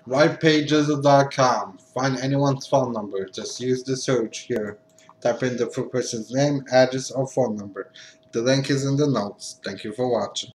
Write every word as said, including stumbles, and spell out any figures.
white pages dot com. Find anyone's phone number. Just use the search here. Type in the person's name, address, or phone number. The link is in the notes. Thank you for watching.